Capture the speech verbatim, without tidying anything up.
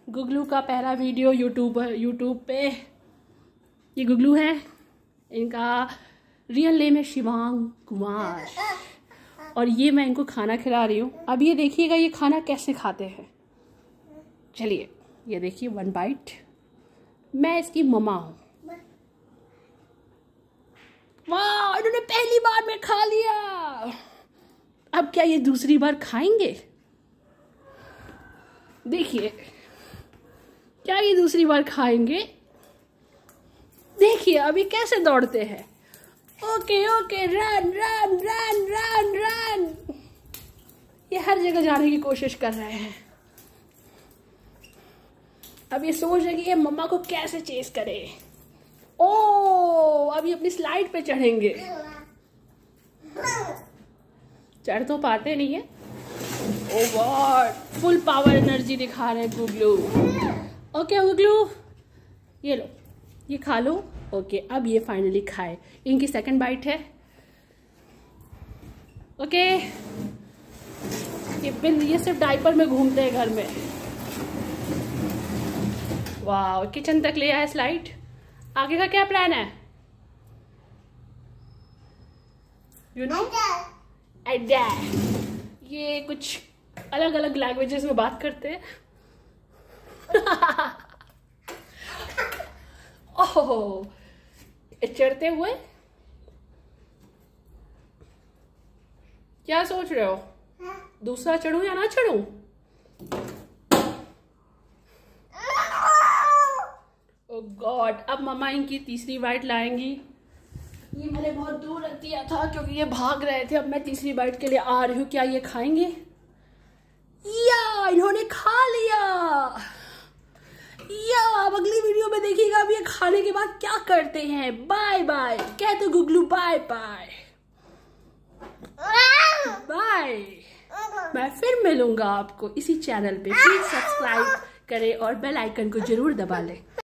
गुगलू का पहला video YouTube YouTube पे। ये गुगलू है, इनका रियल नेम है शिवांग कुमार, और ये मैं इनको खाना खिला रही हूँ। अब ये देखिएगा ये खाना कैसे खाते हैं। चलिए ये देखिए, वन बाइट। मैं इसकी मम्मा हूँ। वाह, इन्होंने पहली बार में खा लिया। अब क्या ये दूसरी बार खाएंगे? देखिए, क्या ये दूसरी बार खाएंगे? देखिए अभी कैसे दौड़ते हैं। Okay okay, run run run run run. ये हर जगह जाने की कोशिश कर रहे हैं। अब ये सोच रहे कि ये मम्मा को कैसे चेस करे। ओ, अभी अपनी स्लाइड पे चढ़ेंगे। चढ़ तो पाते नहीं है। Oh God, full power energy दिखा रहे हैं गुगलू। ओके गुगलू, ये लो, ये खा लो। ओके, अब ये फाइनली खाए। इनकी सेकंड बाइट है। ओके, ये बिन ये सिर्फ डायपर में घूमते हैं घर में। वाह, किचन तक ले आया स्लाइड। आगे का क्या प्लान है? You no idea. ये कुछ अलग अलग लैंग्वेजेस में बात करते हैं। ओह, चढ़ते हुए क्या सोच रहे हो? दूसरा चढ़ूं या ना चढ़ूं? ओह गॉड, अब मम्मा इनकी तीसरी बाइट लाएंगी। ये मैंने बहुत दूर रख दिया था क्योंकि ये भाग रहे थे। अब मैं तीसरी बाइट के लिए आ रही हूँ। क्या ये खाएंगे? या, इन्होंने खा लिया। या, अब अगली वीडियो में देखिएगा अब ये खाने के बाद क्या करते हैं। बाय बाय कहते गुगलू, बाय बाय बाय। मैं फिर मिलूंगा आपको इसी चैनल पे। प्लीज सब्सक्राइब करें और बेल आइकन को जरूर दबा लें।